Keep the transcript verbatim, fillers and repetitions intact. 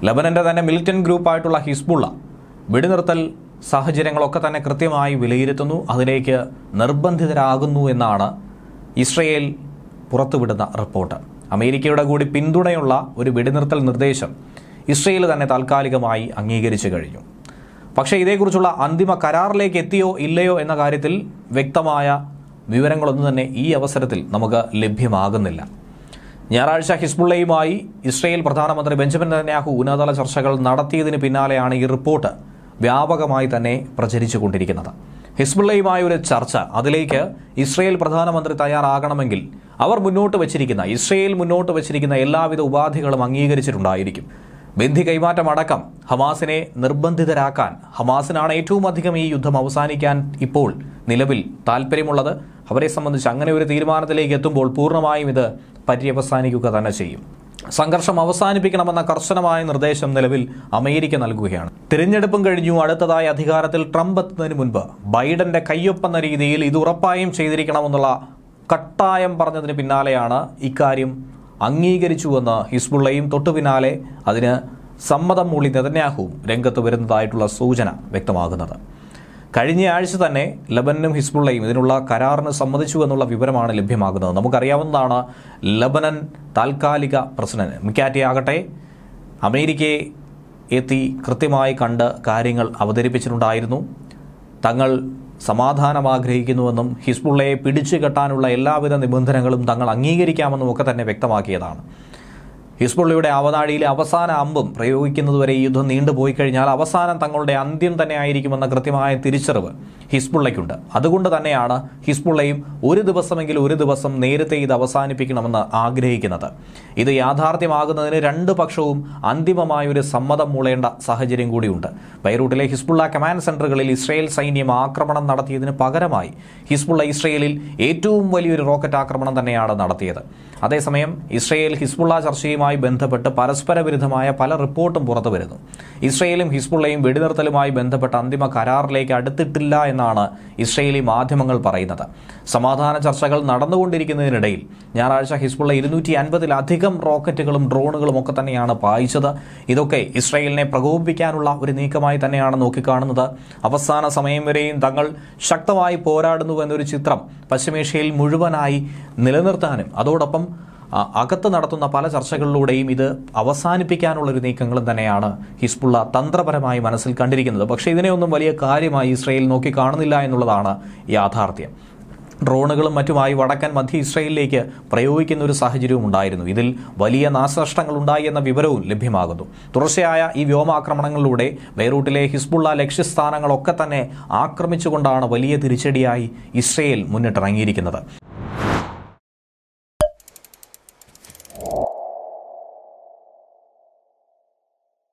ലബനന്റെ തന്നെ militant ഗ്രൂപ്പായിട്ടുള്ള Hezbollah വെടിനിർത്തൽ സാഹചര്യങ്ങളൊക്കെ തന്നെ കൃത്യമായി വിലയിരുത്തുന്നു, അതിലേക്ക് നിർബന്ധിതരാകുന്നു എന്നാണ് ഇസ്രയേൽ പുറത്തുവിടുന്ന റിപ്പോർട്ട്. അമേരിക്കയുടെ കൂടി പിന്തുണയുള്ള ഒരു വെടിനിർത്തൽ നിർദ്ദേശം ഇസ്രയേൽ തന്നെ താൽക്കാലികമായി അംഗീകരിച്ചു കഴിഞ്ഞു. പക്ഷേ ഇതേക്കുറിച്ചുള്ള അന്തിമ കരാറിലേക്ക് എത്തിയോ ഇല്ലയോ എന്ന കാര്യത്തിൽ വ്യക്തമായ വിവരങ്ങളൊന്നും തന്നെ ഈ അവസരത്തിൽ നമുക്ക് ലഭ്യമാകുന്നില്ല. ഞായറാഴ്ച ഹിസ്ബുള്ളയുമായി ഇസ്രയേൽ പ്രധാനമന്ത്രി ബെഞ്ചമിൻ നെതന്യാഹു ഉന്നതതല ചർച്ചകൾ നടത്തിയതിന് പിന്നാലെയാണ് ഈ റിപ്പോർട്ട് വ്യാപകമായി തന്നെ പ്രചരിച്ചു കൊണ്ടിരിക്കുന്നത്. ഹിസ്ബുള്ളയുമായ ഒരു ചർച്ച, അതിലേക്ക് ഇസ്രയേൽ പ്രധാനമന്ത്രി തയ്യാറാകണമെങ്കിൽ അവർ മുന്നോട്ട് വച്ചിരിക്കുന്ന ഇസ്രയേൽ മുന്നോട്ട് വച്ചിരിക്കുന്ന എല്ലാവിധ ഉപാധികളും അംഗീകരിച്ചിട്ടുണ്ടായിരിക്കും. ബന്ധി കൈമാറ്റം അടക്കം ഹമാസിനെ നിർബന്ധിതരാക്കാൻ, ഹമാസിനാണ് ഏറ്റവും അധികം ഈ യുദ്ധം അവസാനിക്കാൻ ഇപ്പോൾ നിലവിൽ താല്പര്യമുള്ളത്. അവരെ സംബന്ധിച്ച് അങ്ങനെ ഒരു തീരുമാനത്തിലേക്ക് എത്തുമ്പോൾ പൂർണ്ണമായും ഇത് പര്യവസാനിക്കുക തന്നെ ചെയ്യും. സംഘർഷം അവസാനിപ്പിക്കണമെന്ന കർശനമായ നിർദ്ദേശം നിലവിൽ അമേരിക്ക നൽകുകയാണ്. തിരഞ്ഞെടുപ്പും കഴിഞ്ഞു, അടുത്തതായി അധികാരത്തിൽ ട്രംപ് എത്തുന്നതിന് മുൻപ് ബൈഡന്റെ കയ്യൊപ്പെന്ന രീതിയിൽ ഇത് ഉറപ്പായും ചെയ്തിരിക്കണമെന്നുള്ള കട്ടായം പറഞ്ഞതിന് പിന്നാലെയാണ് ഇക്കാര്യം അംഗീകരിച്ചുവെന്ന് ഹിസ്ബുള്ളയും തൊട്ടു പിന്നാലെ അതിന് സമ്മതം മൂളി നെതന്യാഹുവും രംഗത്ത് വരുന്നതായിട്ടുള്ള സൂചന വ്യക്തമാകുന്നത്. കഴിഞ്ഞ ആഴ്ച തന്നെ ലബനനും ഹിസ്ബുള്ളയും ഇതിനുള്ള കരാറിന് സമ്മതിച്ചു എന്നുള്ള വിവരമാണ് ലഭ്യമാകുന്നത്. നമുക്കറിയാവുന്നതാണ്, ലബനൻ താൽക്കാലിക പ്രസിഡന്റ് മിക്കാറ്റി ആകട്ടെ അമേരിക്കയെ എത്തി കൃത്യമായി കണ്ട് കാര്യങ്ങൾ അവതരിപ്പിച്ചിട്ടുണ്ടായിരുന്നു. തങ്ങൾ സമാധാനം ആഗ്രഹിക്കുന്നുവെന്നും ഹിസ്ബുള്ളയെ പിടിച്ചു കെട്ടാനുള്ള എല്ലാവിധ നിബന്ധനകളും തങ്ങൾ അംഗീകരിക്കാമെന്നും ഒക്കെ തന്നെ വ്യക്തമാക്കിയതാണ്. ഹിസ്ബുള്ളയുടെ അവതാഴിയിലെ അവസാന അമ്പും പ്രയോഗിക്കുന്നതുവരെ ഈ യുദ്ധം നീണ്ടുപോയി കഴിഞ്ഞാൽ അവസാനം തങ്ങളുടെ അന്ത്യം തന്നെ ആയിരിക്കുമെന്ന കൃത്യമായ തിരിച്ചറിവ് ഹിസ്ബുള്ളയ്ക്കുണ്ട്. അതുകൊണ്ട് തന്നെയാണ് ഹിസ്ബുള്ളയും ഒരു ദിവസമെങ്കിലും ഒരു ദിവസം നേരത്തെ ഇത് അവസാനിപ്പിക്കണമെന്ന് ആഗ്രഹിക്കുന്നത്. ഇത് യാഥാർത്ഥ്യമാകുന്നതിന് രണ്ട് പക്ഷവും അന്തിമമായ ഒരു സമ്മതം മൂളേണ്ട സാഹചര്യം കൂടിയുണ്ട്. ബൈറൂട്ടിലെ ഹിസ്ബുള്ള കമാൻഡ് സെന്ററുകളിൽ ഇസ്രയേൽ സൈന്യം ആക്രമണം നടത്തിയതിന് പകരമായി ഹിസ്ബുള്ള ഇസ്രയേലിൽ ഏറ്റവും വലിയൊരു റോക്കറ്റ് ആക്രമണം തന്നെയാണ് നടത്തിയത്. അതേസമയം ഇസ്രയേൽ ഹിസ്ബുള്ള ചർച്ചയുമായി ബന്ധപ്പെട്ട് പരസ്പര വിരുദ്ധമായ പല റിപ്പോർട്ടും പുറത്തു വരുന്നു. ഇസ്രയേലും ഹിസ്ബുള്ളയും വെടിനിർത്തലുമായി ബന്ധപ്പെട്ട അന്തിമ കരാറിലേക്ക് അടുത്തിട്ടില്ല എന്നാണ് ഇസ്രയേലി മാധ്യമങ്ങൾ പറയുന്നത്. സമാധാന ചർച്ചകൾ നടന്നുകൊണ്ടിരിക്കുന്നതിനിടയിൽ ഞായറാഴ്ച ഹിസ്ബുള്ള ഇരുന്നൂറ്റി അൻപതിലധികം റോക്കറ്റുകളും ഡ്രോണുകളും ഒക്കെ തന്നെയാണ് പായിച്ചത്. ഇതൊക്കെ ഇസ്രയേലിനെ പ്രകോപിപ്പിക്കാനുള്ള ഒരു നീക്കമായി തന്നെയാണ് നോക്കിക്കാണുന്നത്. അവസാന സമയം വരെയും തങ്ങൾ ശക്തമായി പോരാടുന്നുവെന്നൊരു ചിത്രം പശ്ചിമേഷ്യയിൽ മുഴുവനായി നിലനിർത്താനും അതോടൊപ്പം അകത്ത് നടത്തുന്ന പല ചർച്ചകളിലൂടെയും ഇത് അവസാനിപ്പിക്കാനുള്ളൊരു നീക്കങ്ങളും തന്നെയാണ് ഹിസ്ബുള്ള തന്ത്രപരമായി മനസ്സിൽ കണ്ടിരിക്കുന്നത്. പക്ഷേ ഇതിനെയൊന്നും വലിയ കാര്യമായി ഇസ്രയേൽ നോക്കിക്കാണുന്നില്ല എന്നുള്ളതാണ് യാഥാർത്ഥ്യം. ഡ്രോണുകളും മറ്റുമായി വടക്കൻ മധ്യ ഇസ്രയേലിലേക്ക് പ്രയോഗിക്കുന്ന ഒരു സാഹചര്യവും ഉണ്ടായിരുന്നു. ഇതിൽ വലിയ നാശനഷ്ടങ്ങൾ ഉണ്ടായി എന്ന വിവരവും ലഭ്യമാകുന്നു. തുടർച്ചയായ ഈ വ്യോമാക്രമണങ്ങളിലൂടെ ബെയ്റൂട്ടിലെ ഹിസ്ബുള്ള ലക്ഷ്യസ്ഥാനങ്ങളൊക്കെ തന്നെ ആക്രമിച്ചുകൊണ്ടാണ് വലിയ തിരിച്ചടിയായി ഇസ്രയേൽ മുന്നിട്ടിറങ്ങിയിരിക്കുന്നത്.